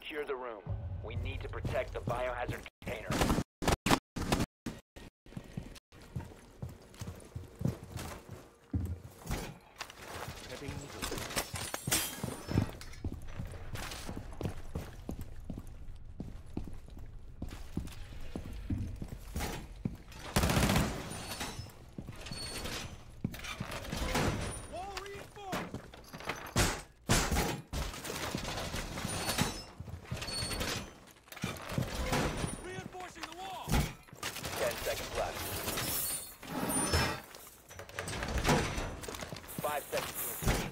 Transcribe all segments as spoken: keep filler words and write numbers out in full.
secure the room. We need to protect the biohazard container. Heading to Ten seconds left. Five seconds to insertion.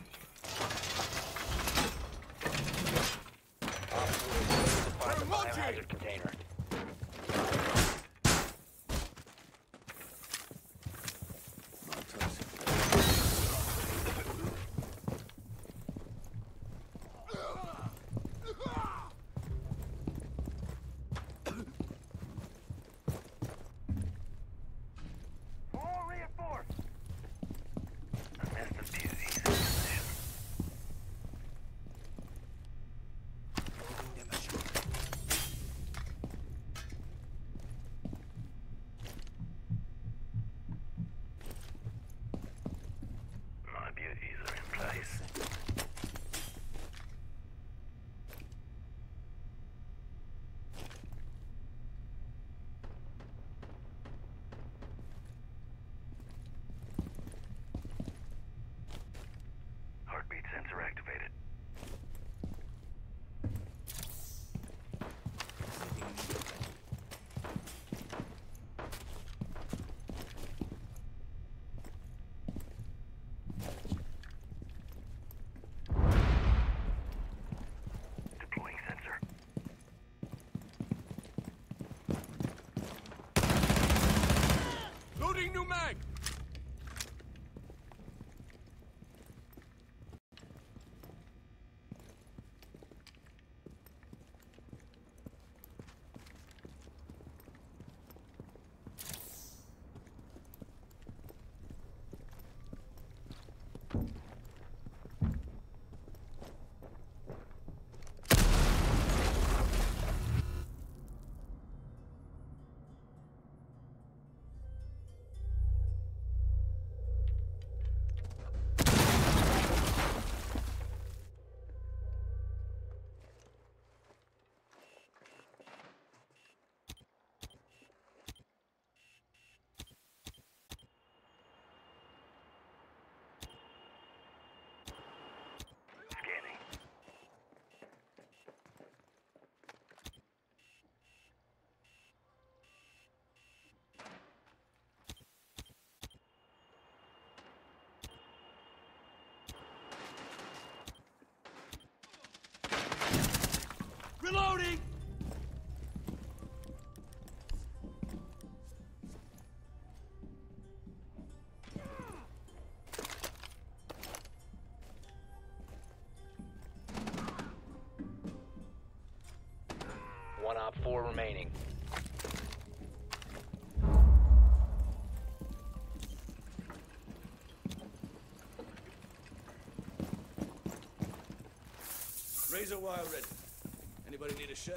Op four is ready to find the biohazard container. Heartbeat sensor activated. Deploying sensor. loading new mag. Scanning. Reloading. One op four remaining. Razor wire ready. Anybody need a shave?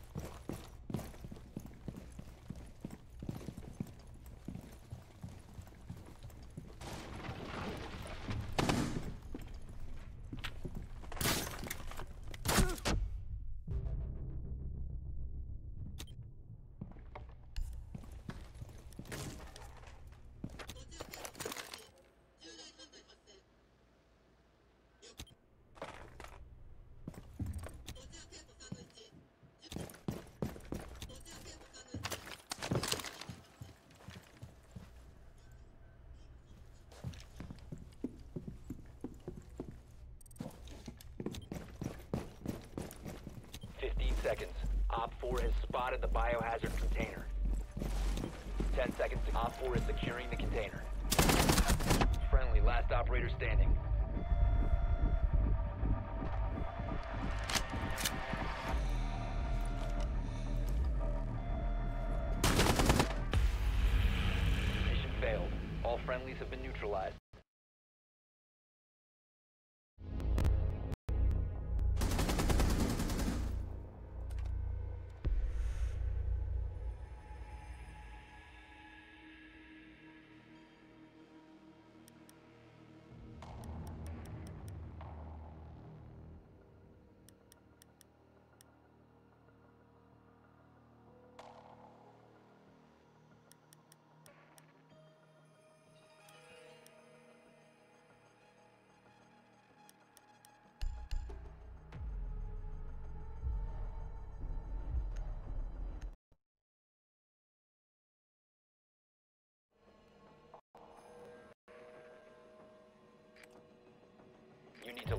Fifteen seconds. Op four has spotted the biohazard container. Ten seconds. To Op four is securing the container. Friendly, last operator standing. Mission failed. All friendlies have been neutralized.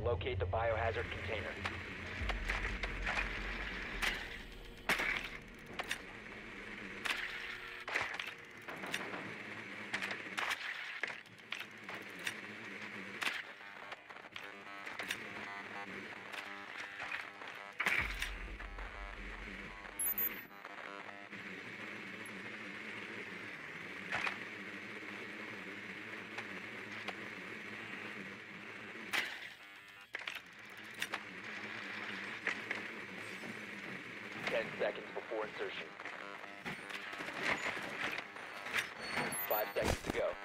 Locate the biohazard container. Ten seconds before insertion. Five seconds to go.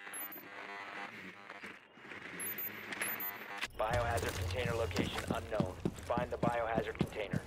Biohazard container location unknown. Find the biohazard container.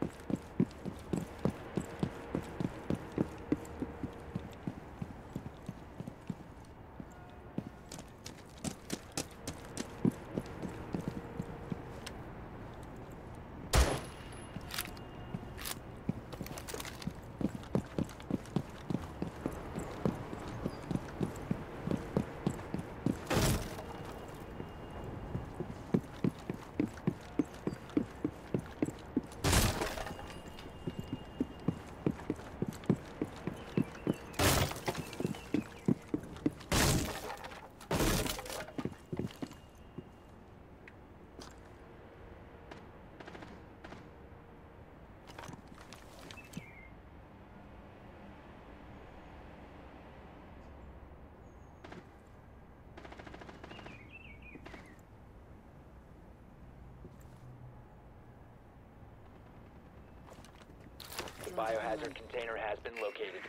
The biohazard container has been located.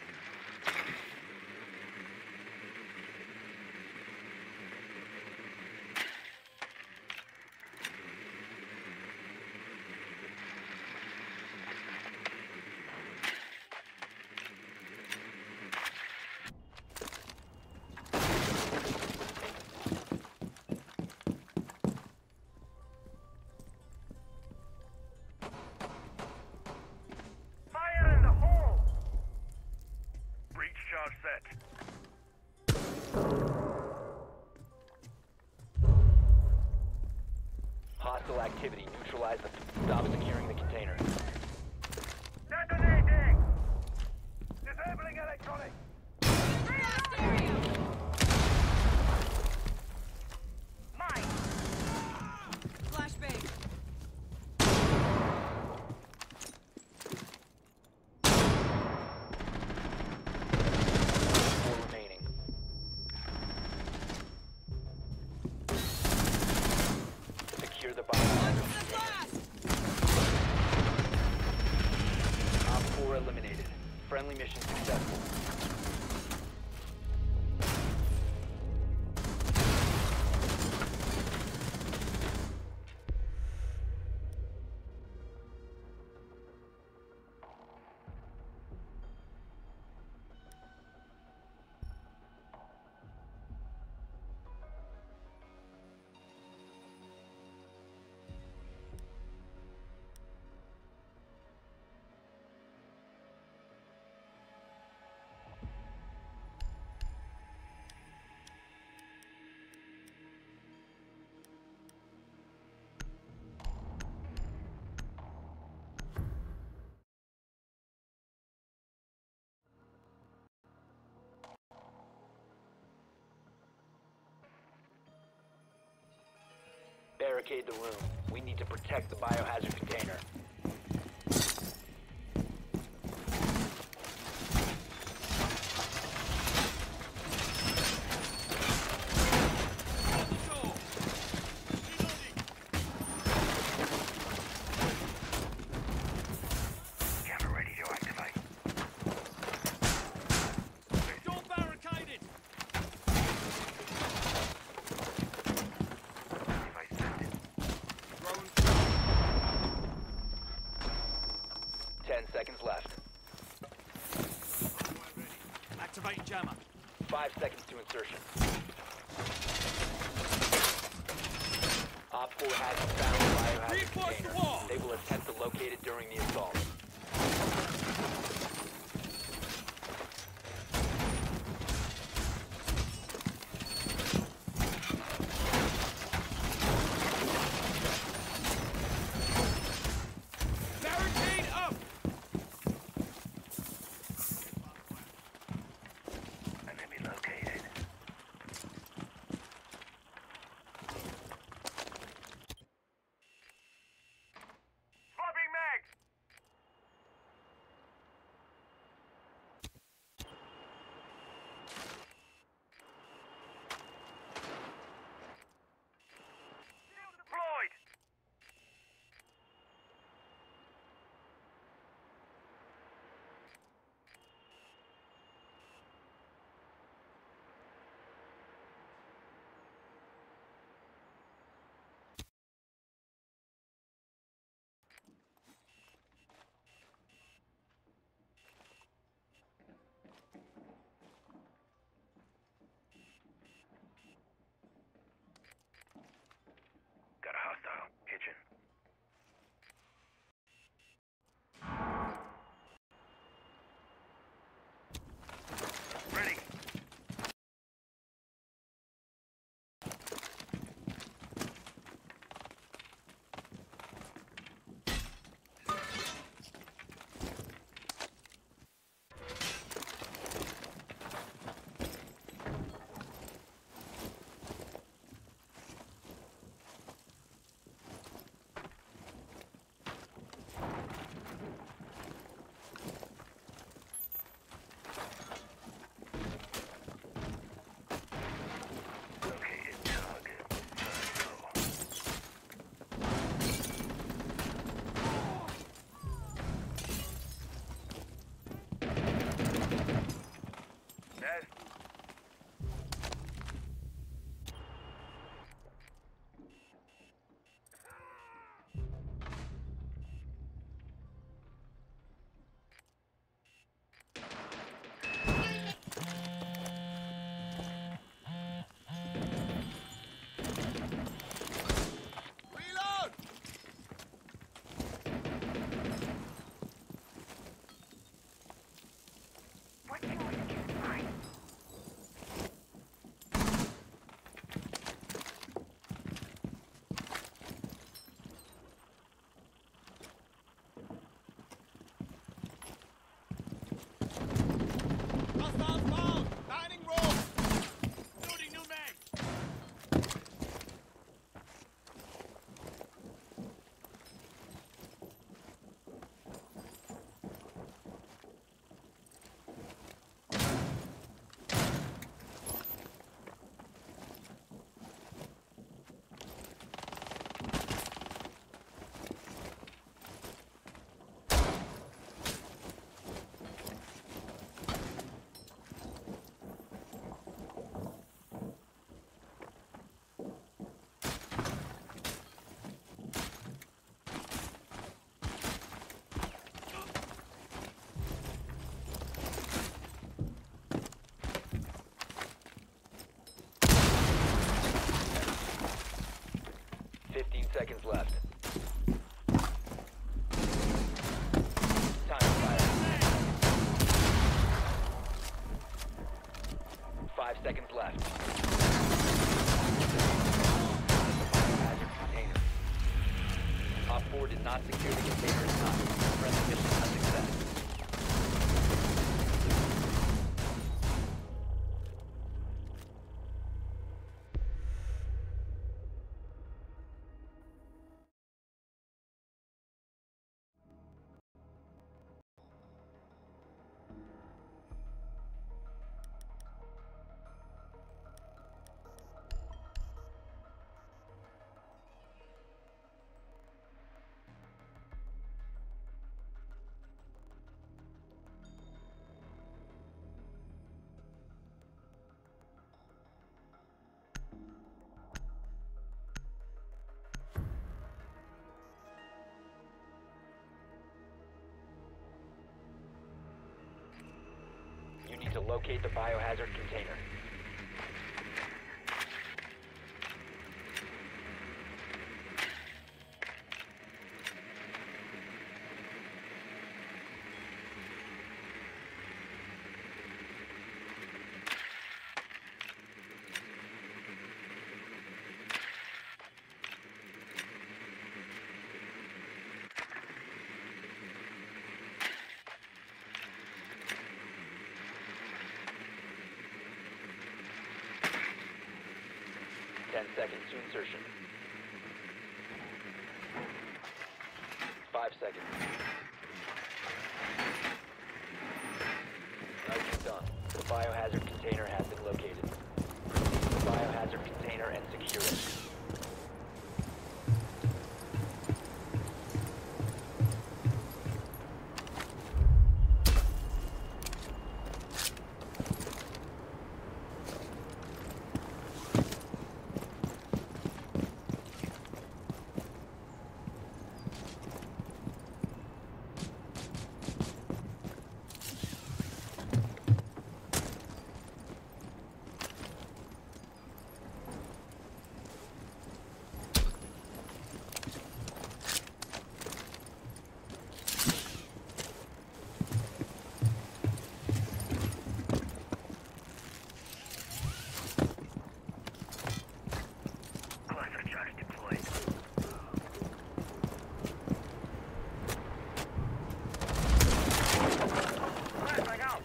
Set. Hostile activity. Neutralize the... Stop securing the container. Detonating! Disabling electronics! Mine! Flashbang. Four remaining. Secure the biohazard container. Op four eliminated. Friendly mission successful. Barricade the room. We need to protect the biohazard container. Camera ready to activate. Door barricaded! Device set. Ten seconds left. Activating jammer. Five seconds to insertion. Op four hasn't found the biohazard Reinforce the container. wall! They will attempt to locate it during the assault. seconds left. Time to fire. Five seconds left. Biohazard container. Op four did not secure the container in time. Friendly mission a success. You need to locate the biohazard container. Ten seconds to insertion. Five seconds. Nicely done. The biohazard container has been located. Proceed to the biohazard container and secure it. Cluster charge deployed. Flashbang out!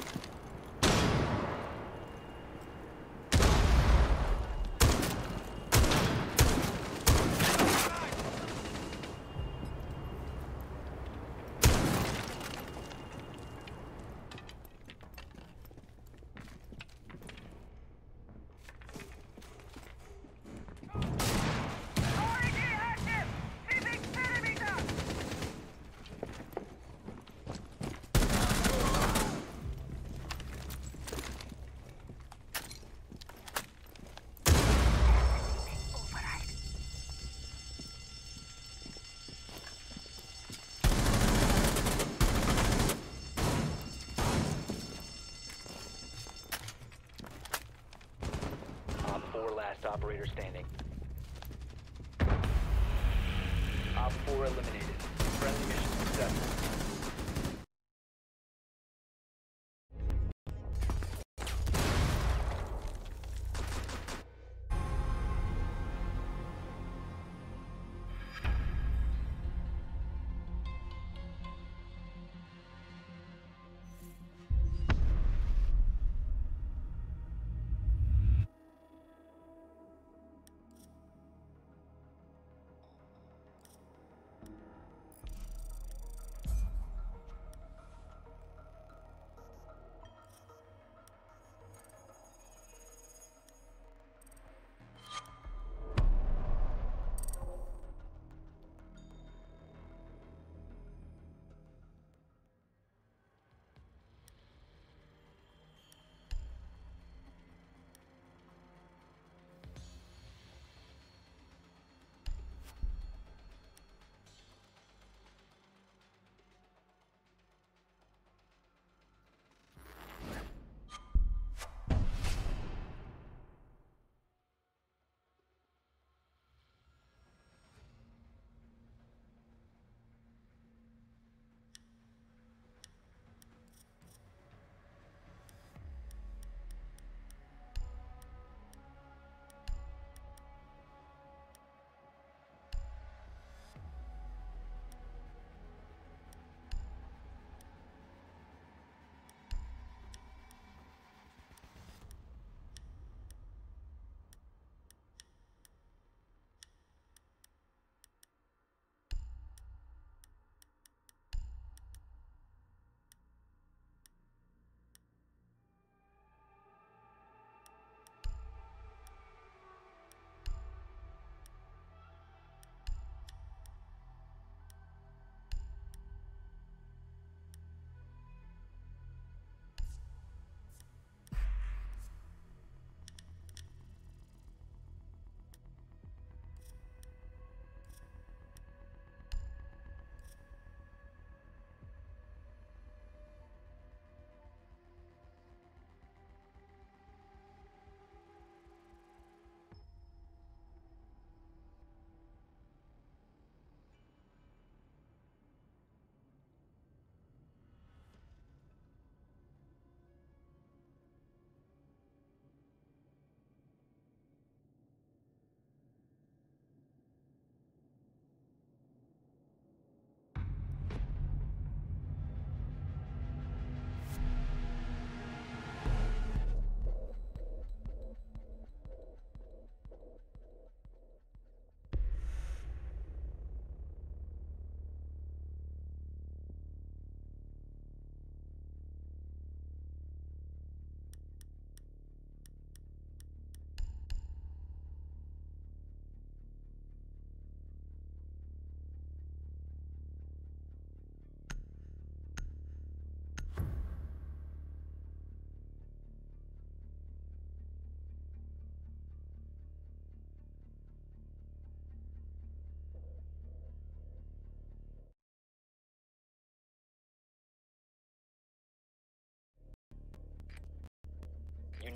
R E D active! Keeping centimeter! Override. Op four last operator standing. Op four eliminated. Friendly mission successful.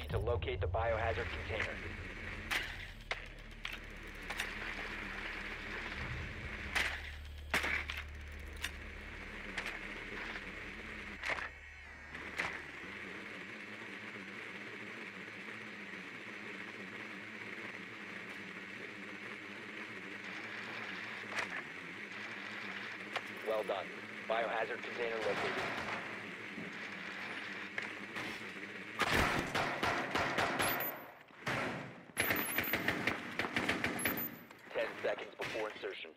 need to locate the biohazard container. Well done. Biohazard container located. Ten seconds before insertion.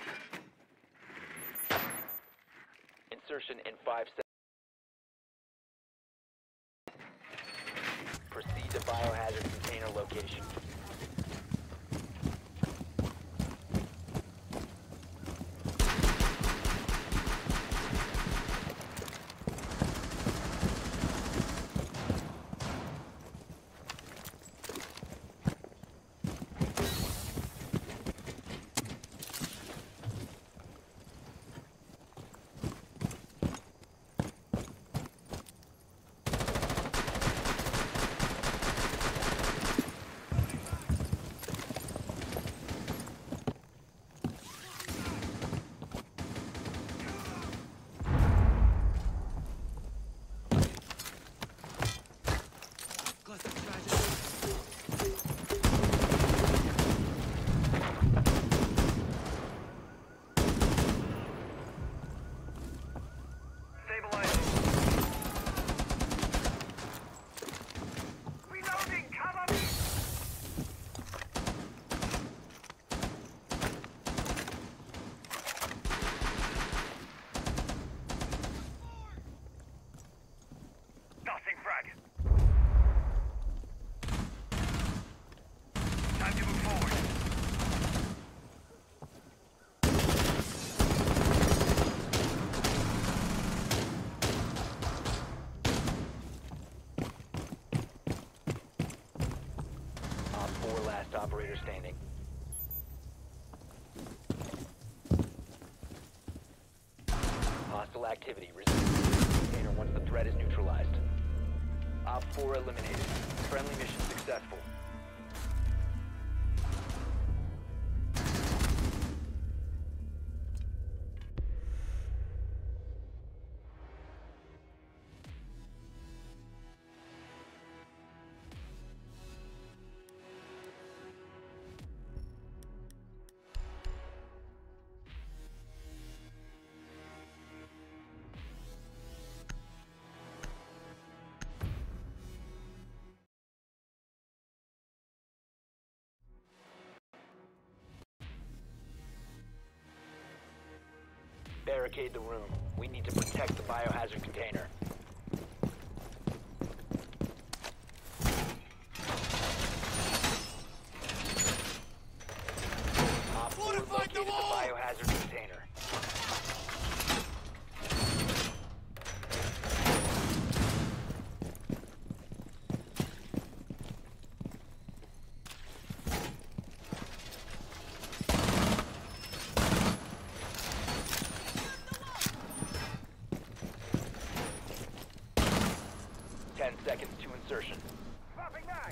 Insertion in five seconds. Proceed to biohazard container location. Operator standing. Hostile activity. Resume the container once the threat is neutralized. Op four eliminated. Friendly mission successful. Barricade the room. We need to protect the biohazard container. Op four located the biohazard container. Ten seconds to insertion. Popping back.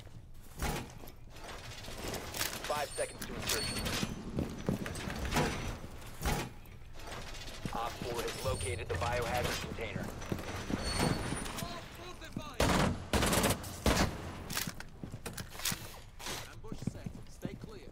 Five seconds to insertion. Op four has located the biohazard container. Ambush set. Stay clear.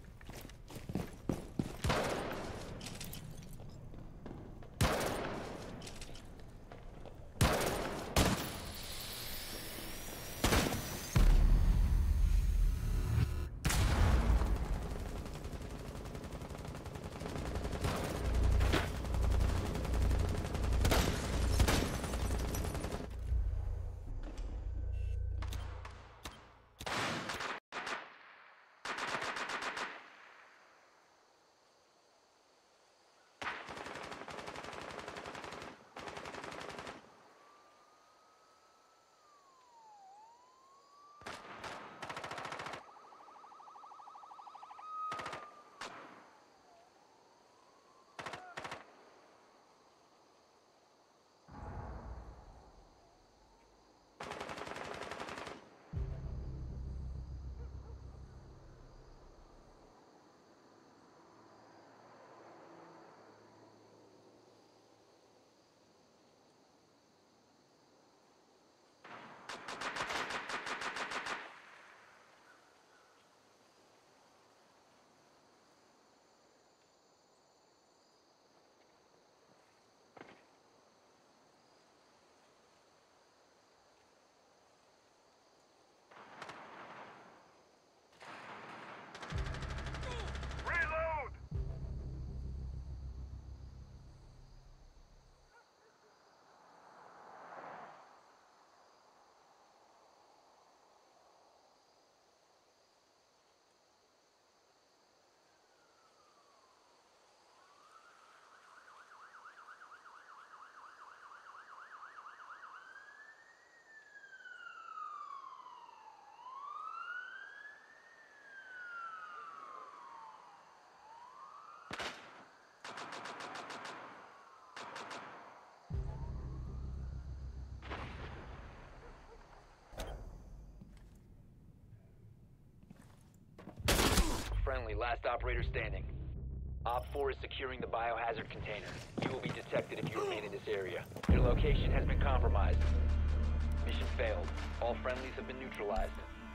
Friendly, last operator standing. Op four is securing the biohazard container. You will be detected if you remain in this area. Your location has been compromised. Mission failed. All friendlies have been neutralized.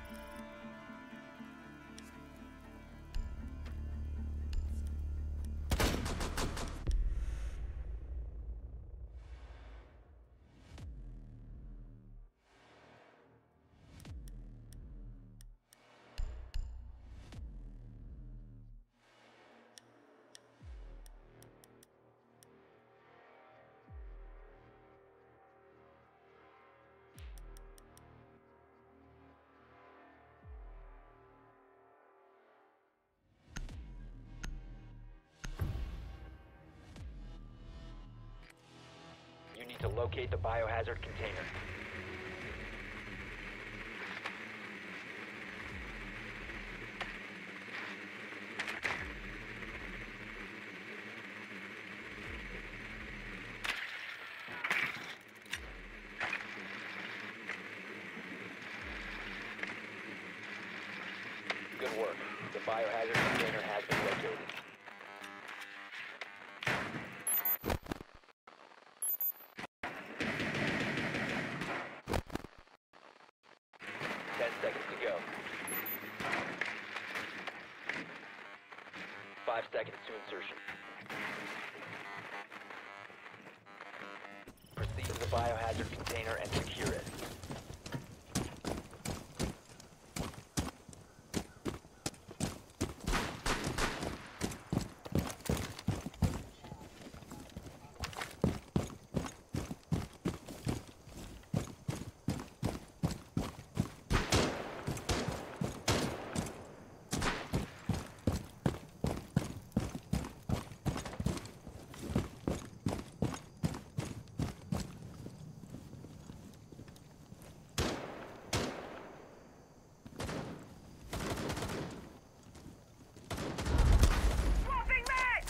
You need to locate the biohazard container. Good work. The biohazard container has been located. Ten seconds to go. Five seconds to insertion. Proceed to the biohazard container and secure it. Swapping mag!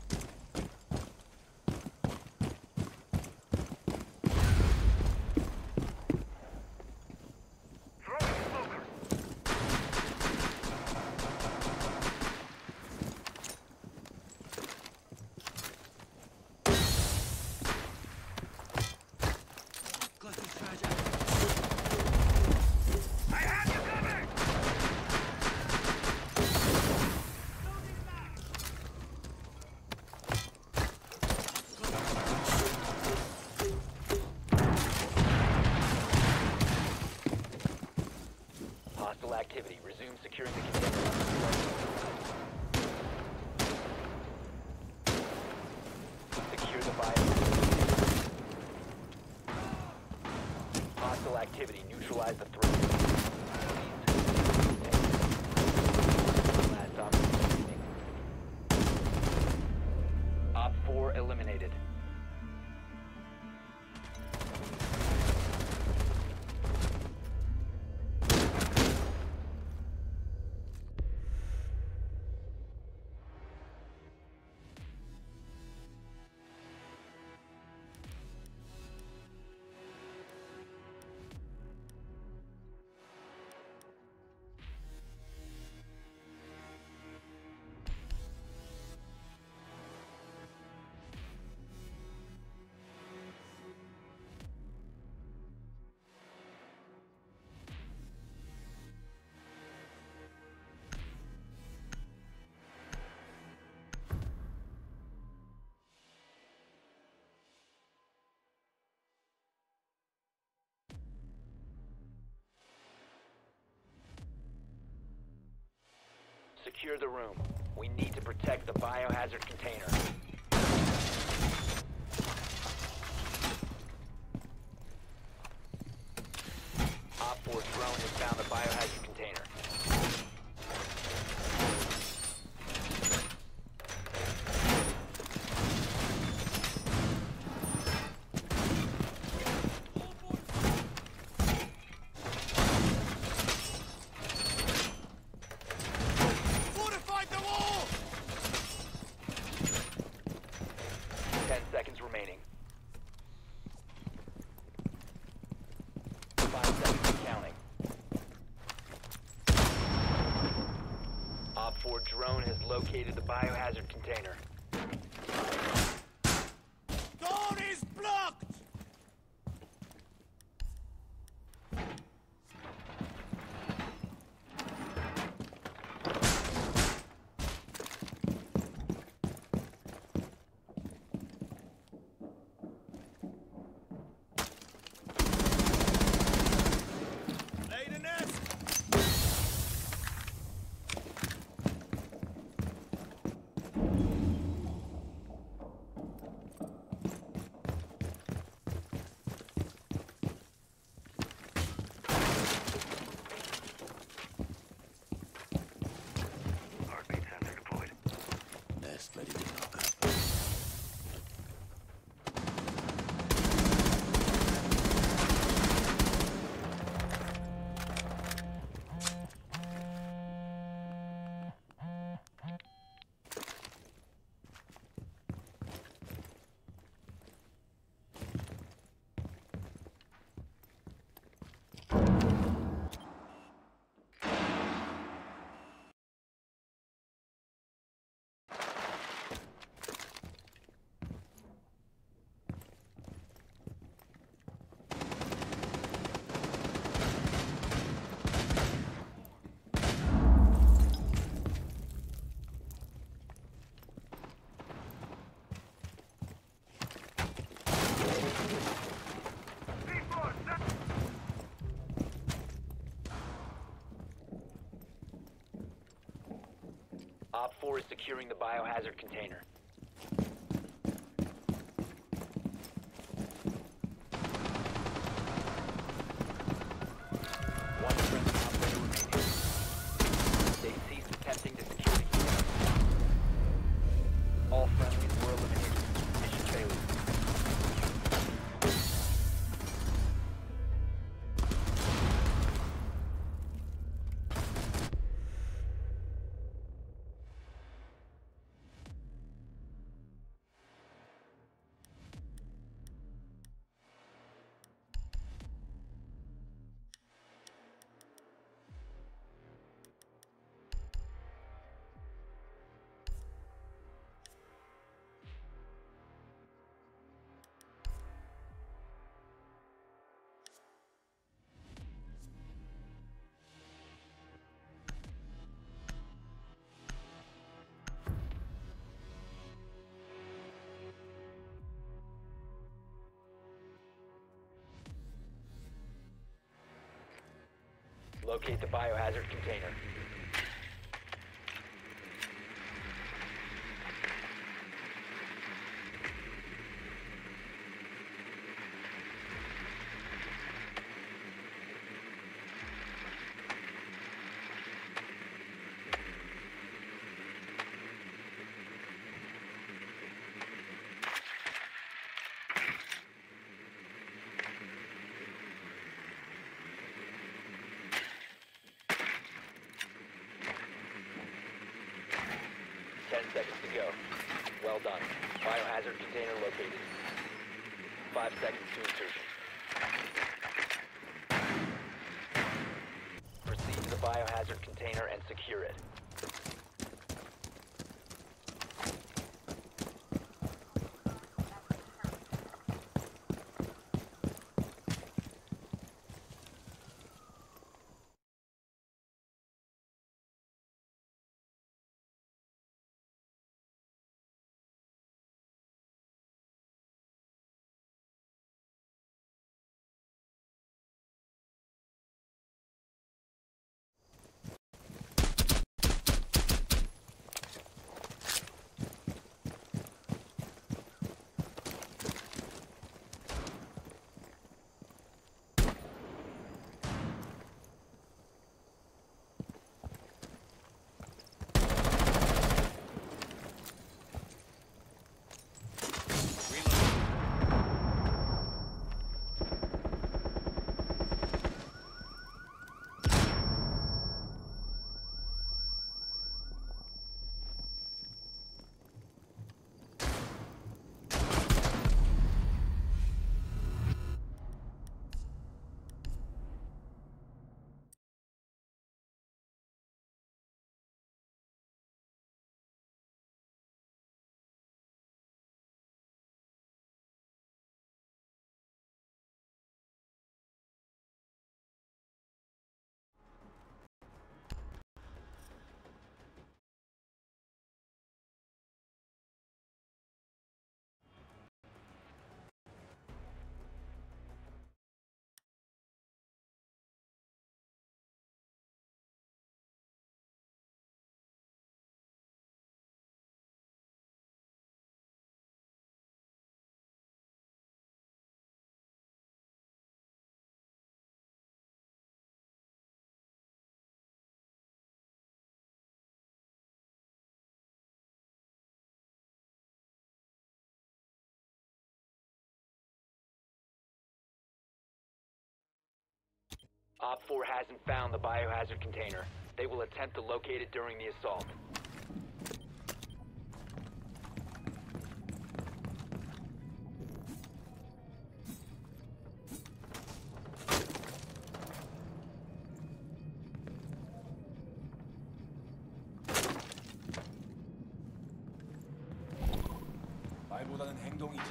Throwing smoker. I have you covered! Loading mag! Hostile activity. Resume securing the container. Secure the biohazard. Hostile activity. Neutralize the threat. Last operator standing. Op four eliminated. Secure the room. We need to protect the biohazard container. Op four drone has found the biohazard container. four is securing the biohazard container. One friendly operator remaining. They ceased attempting to secure the container. All friendlies were eliminated. Mission failure. Locate the biohazard container. Ten seconds to go. Well done. Biohazard container located. Five seconds to insertion. Proceed to the biohazard container and secure it. Op four hasn't found the biohazard container. They will attempt to locate it during the assault. 말보다는 행동이지.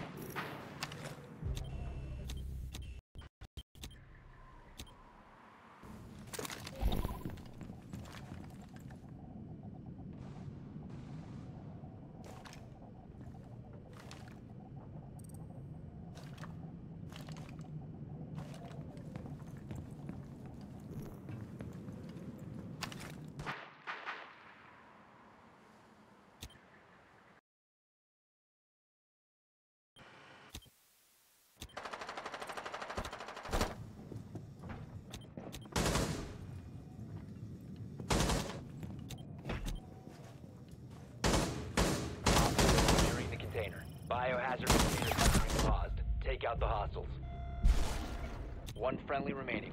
biohazard container has been paused. Take out the hostiles. One friendly remaining.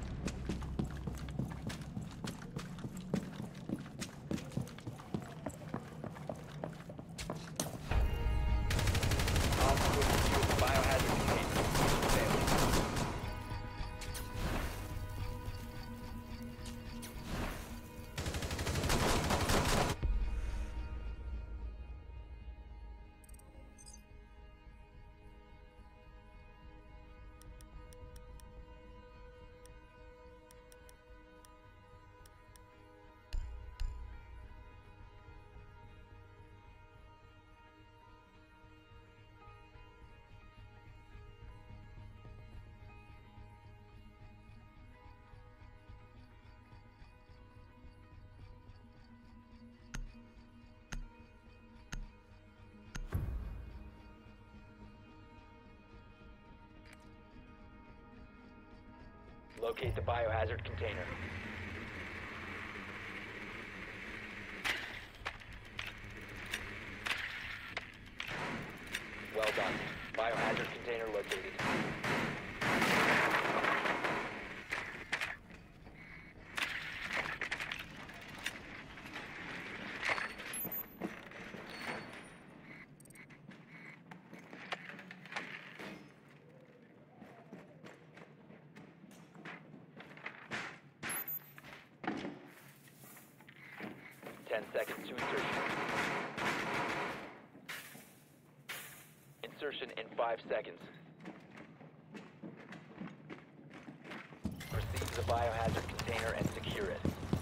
Op four secured the biohazard container. Failed. Locate the biohazard container. Well done. Biohazard container located. Ten seconds to insertion. Insertion in five seconds. Proceed to the biohazard container and secure it.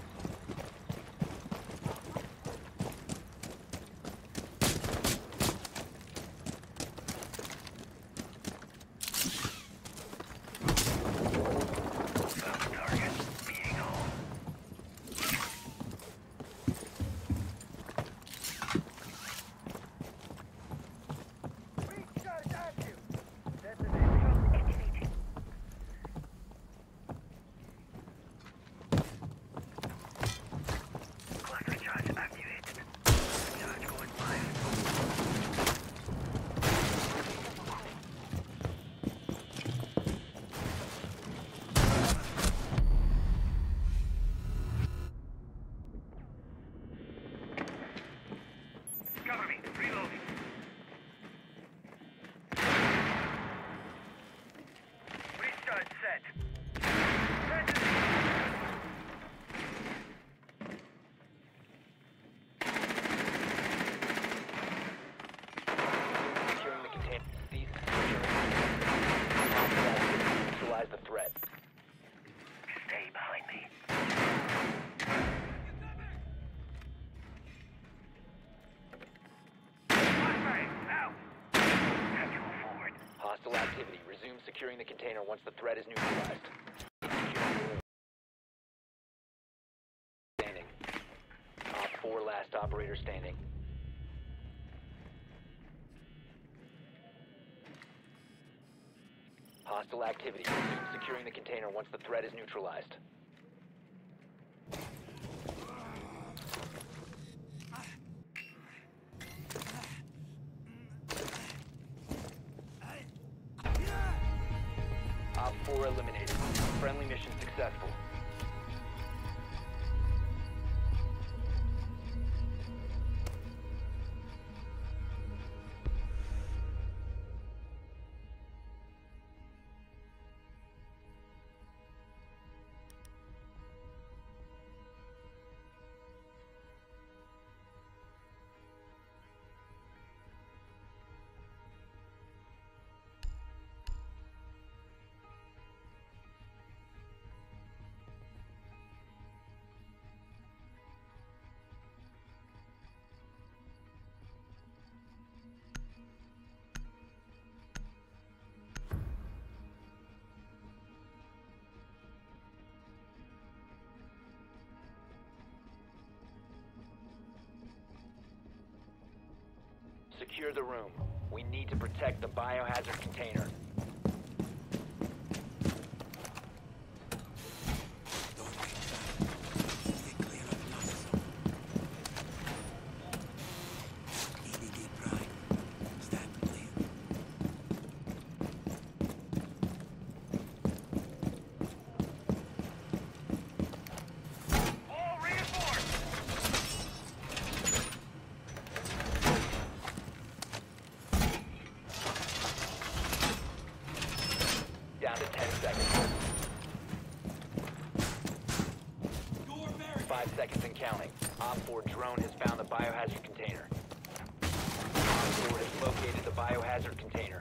Recharge active. Detonation activated. Clock recharge activated. Charge going live. Cover me. Reloading. Restart set. Set. Securing the container. Cease securing the container. Neutralize the threat. Stay behind me. Flashbang, out. Have to move forward. Hostile activity. Resume securing the container once the threat is neutralized. Securing the room. Standing. Op four last operator standing. Hostile activity. Resume securing the container once the threat is neutralized. Op four eliminated. Friendly mission successful. Secure the room. We need to protect the biohazard container. E D D Prime, stand clear. seconds and counting. Op four drone has found the biohazard container. Op four has located the biohazard container.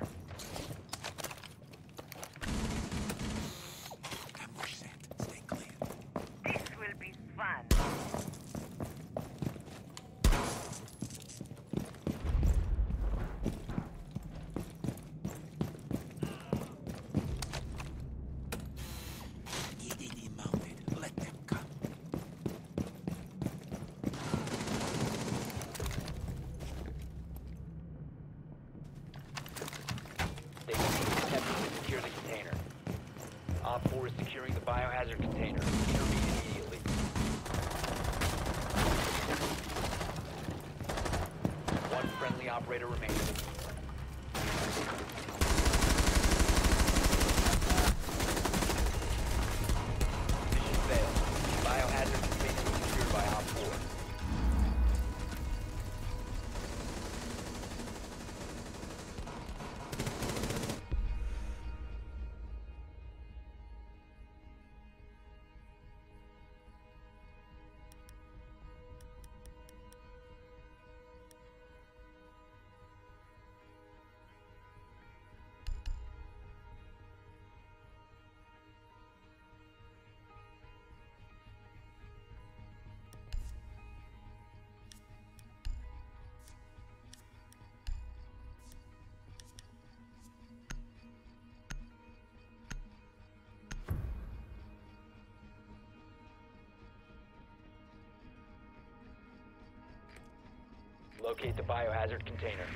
Ambush set. Stay clear. This will be fun. E D D mounted. Let them come. They will be attempting to secure the container. Op four is securing the biohazard container. Intervene immediately. One friendly operator remaining. Mission failed. Biohazard container was secured by Op four. Locate the biohazard container.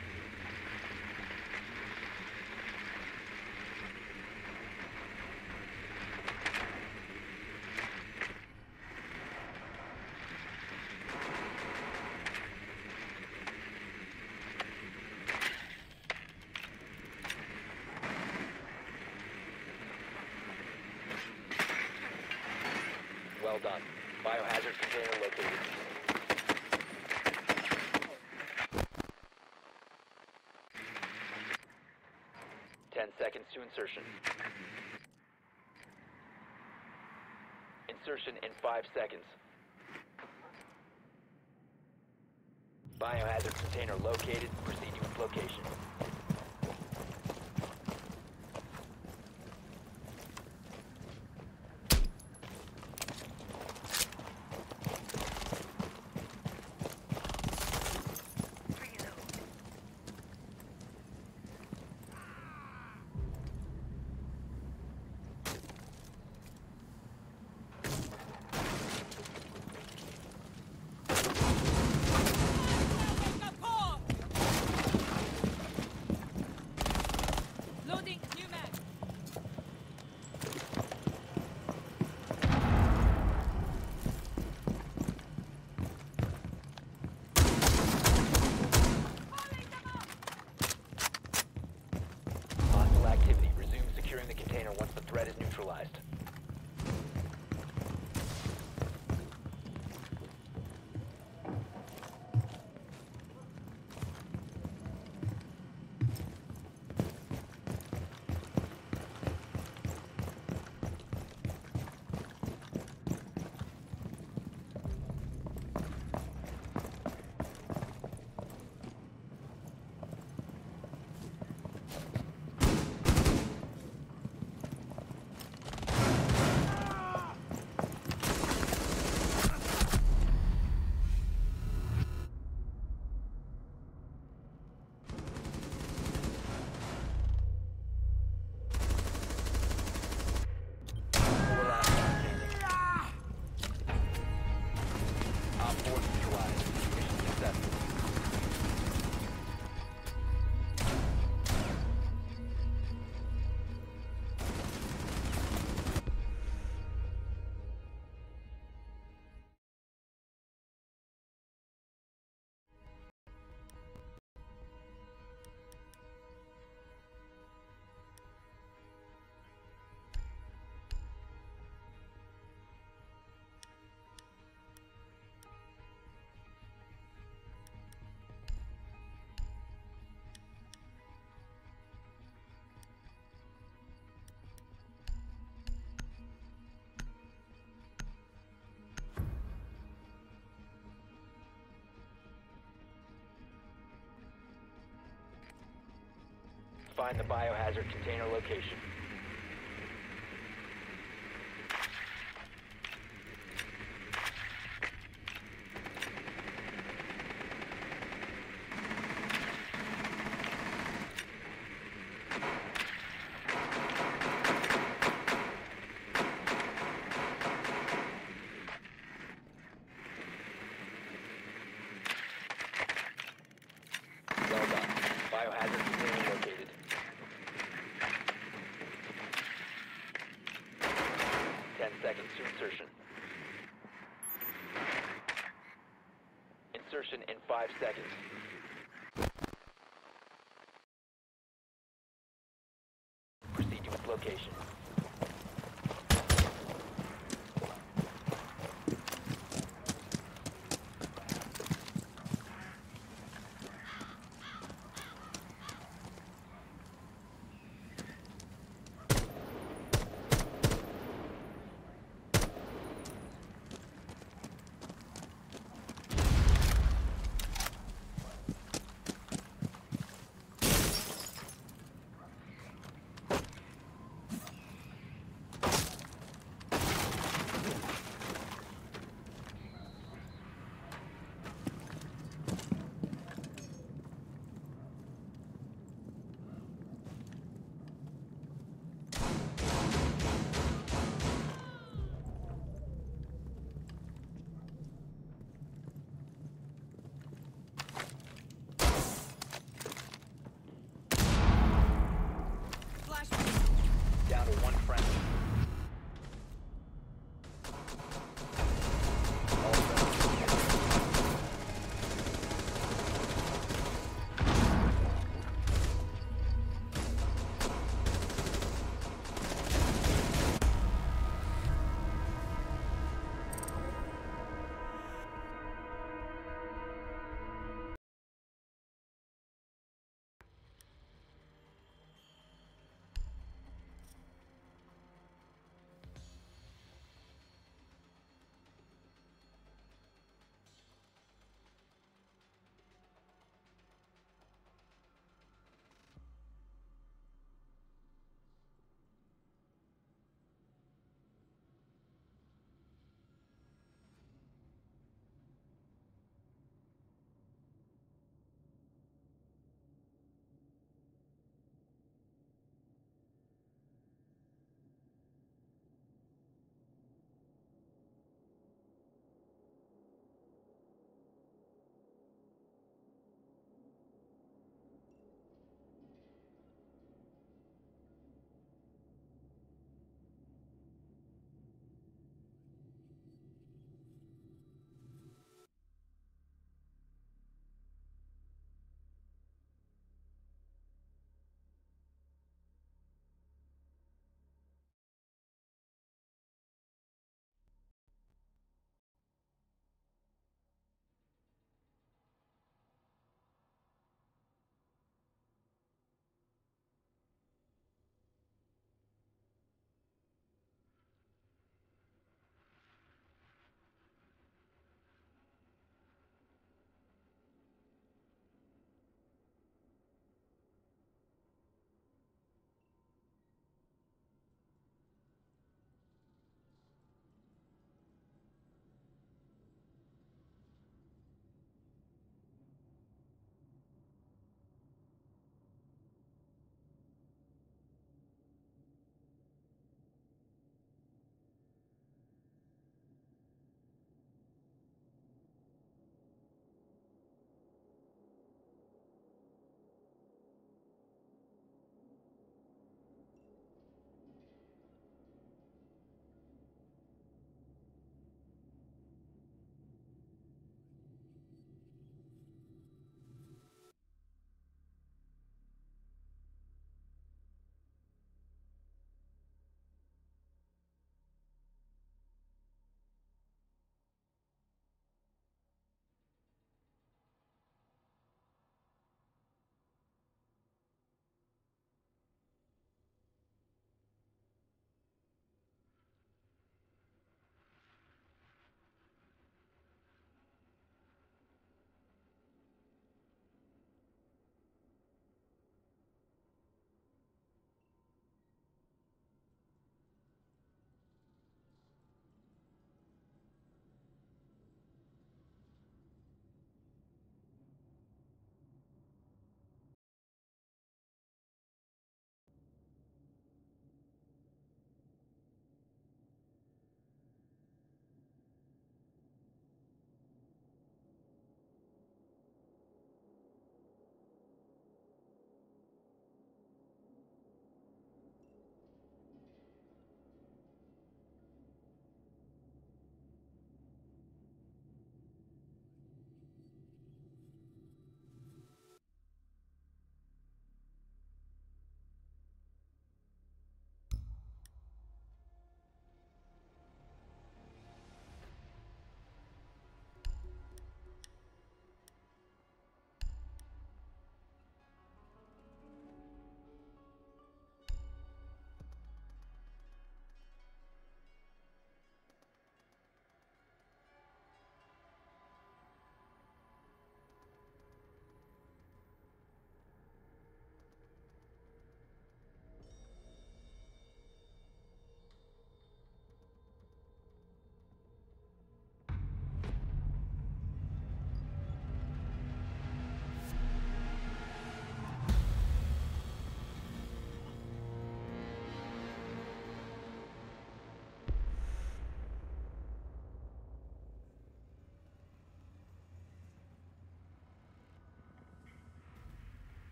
Well done. Biohazard container located. Ten seconds to insertion. Insertion in five seconds. Biohazard container located. Proceed to its location. Loading new mag. Hostile activity. Resume securing the container once the threat is neutralized. find the biohazard container location. Well done. Biohazard container located. Ten seconds to insertion. Insertion in five seconds. Proceed to its location.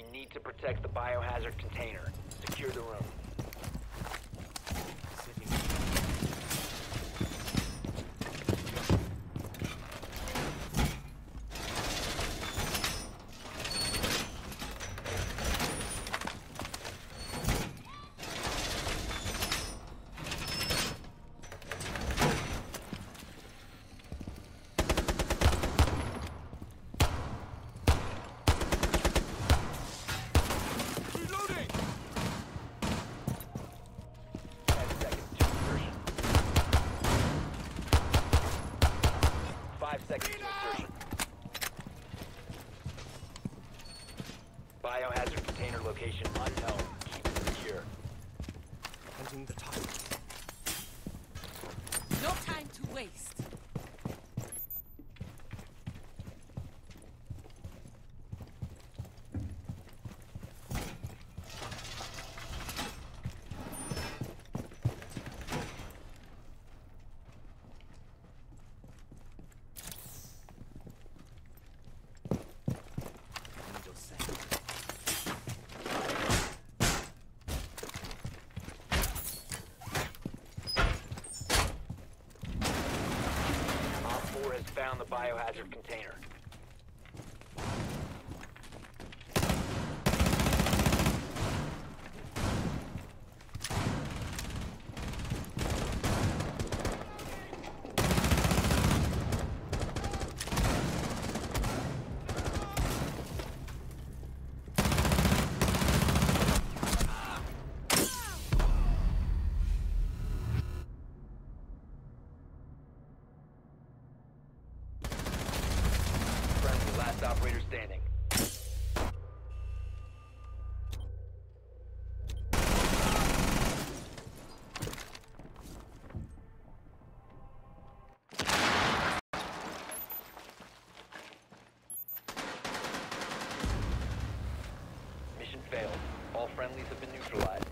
We need to protect the biohazard container. Secure the room. Five seconds to insertion. Biohazard container location unknown. Keep it secure. Hunting the target. No time to waste. Found the biohazard container. Last operator standing. Mission failed. All friendlies have been neutralized.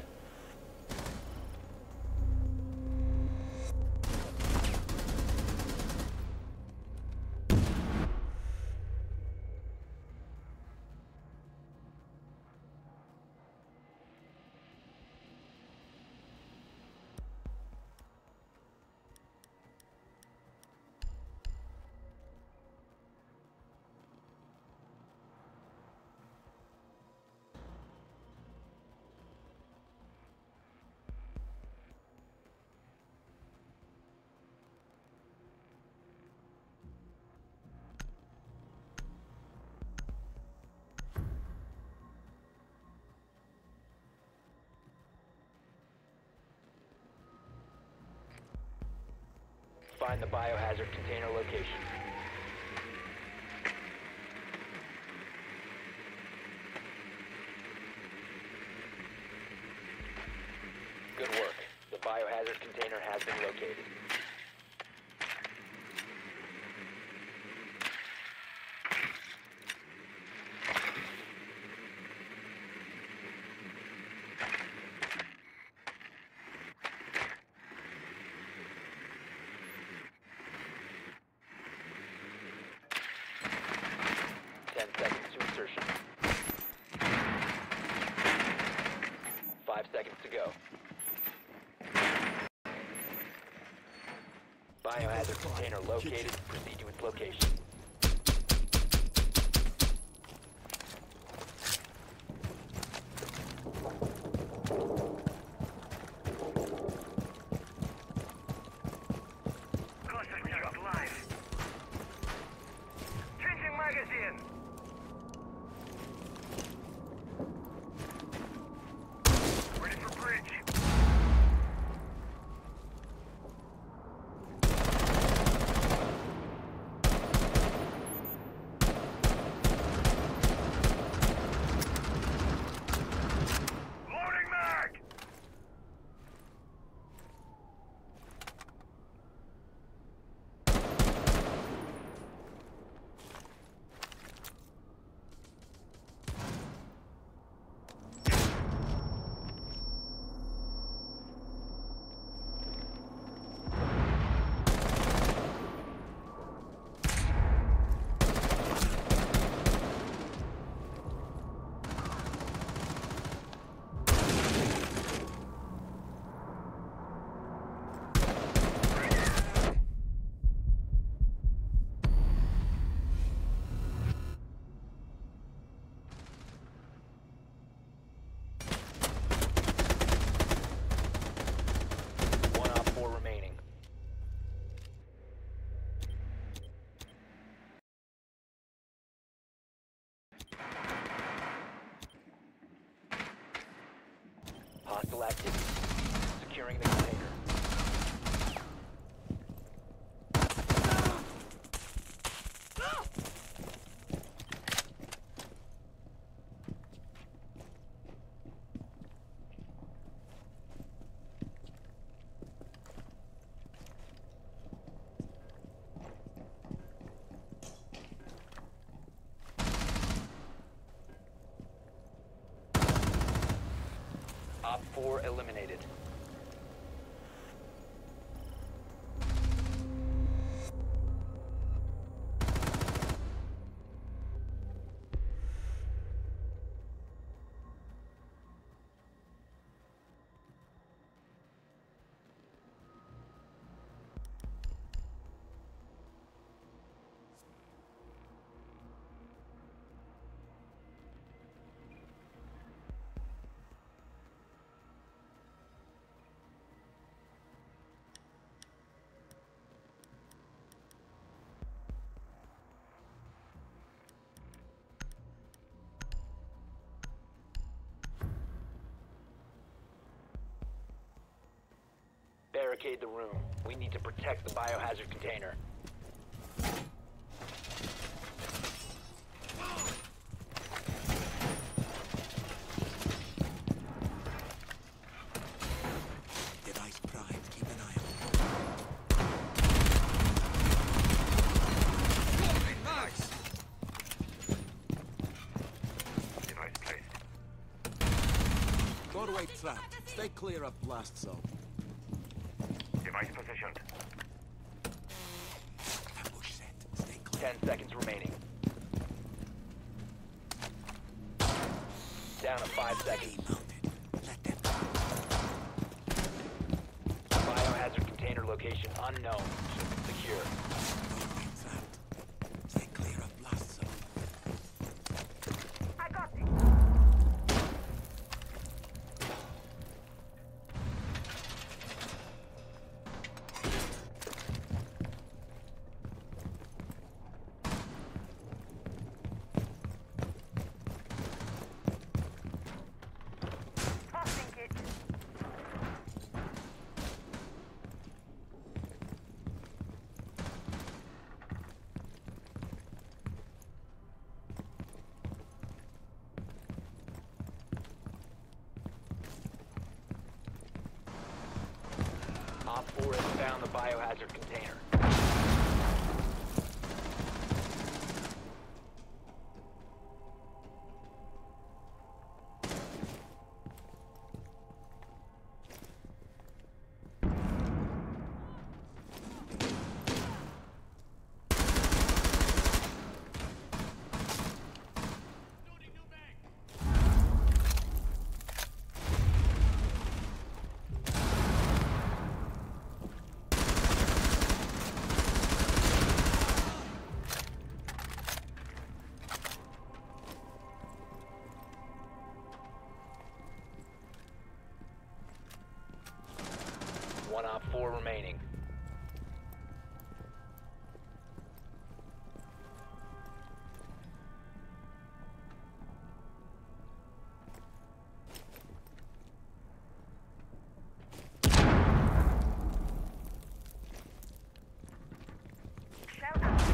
Find the biohazard container location. Good work. The biohazard container has been located. Ten seconds to insertion. Five seconds to go. Biohazard container located. Proceed to its location. Cluster truck live. Changing magazine. Ready for bridge. activity. Securing the container. Op four eliminated. Barricade the room. We need to protect the biohazard container. Device primed. Keep an eye on. Nice. Device placed. Doorway trapped. Stay clear of blast zone. Device positioned. Ambush set. Stay clear. Ten seconds remaining. Down to five seconds. Mounted. Let them. Biohazard container location unknown. Secure. Doorway trapped. Stay clear of blast zone. I got this. Tossing it. Op four has found the biohazard container. One op four remaining. Shout out.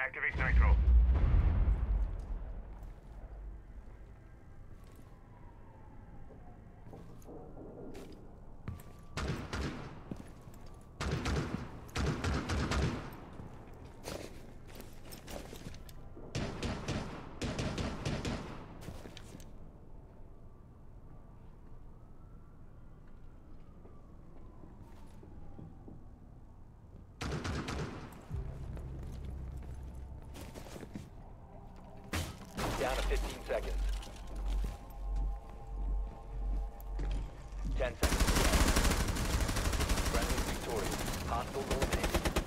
Activate Nitro. Down to fifteen seconds. ten seconds. Friendly victorious. Hostile eliminated.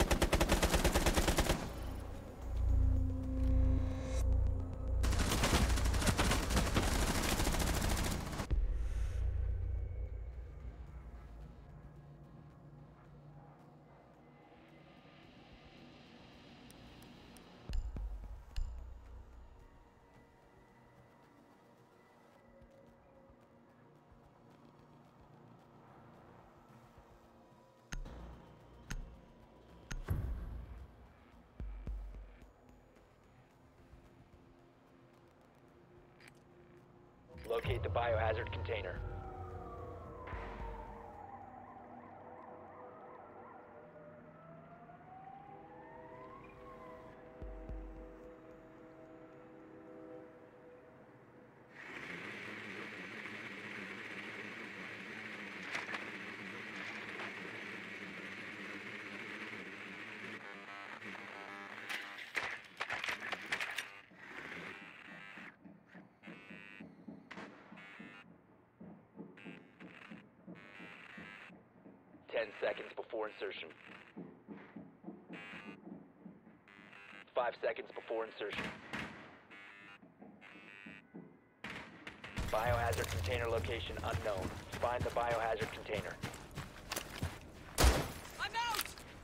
Locate the biohazard container. Ten seconds before insertion. Five seconds before insertion. Biohazard container location unknown. Find the biohazard container. I'm out!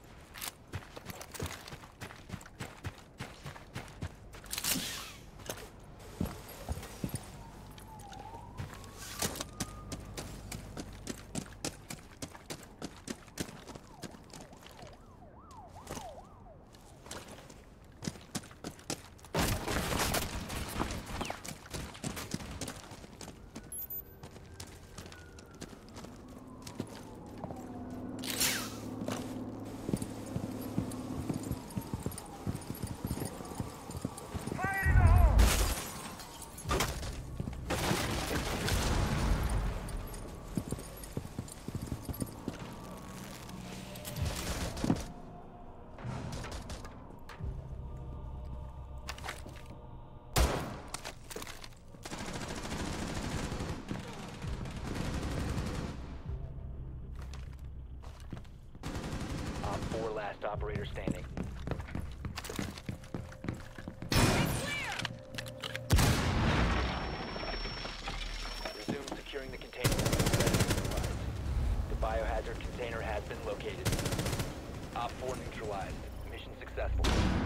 Fire in the hole! Op four last operator standing. Resume securing the container. The biohazard container has been located. Op four neutralized. Mission successful.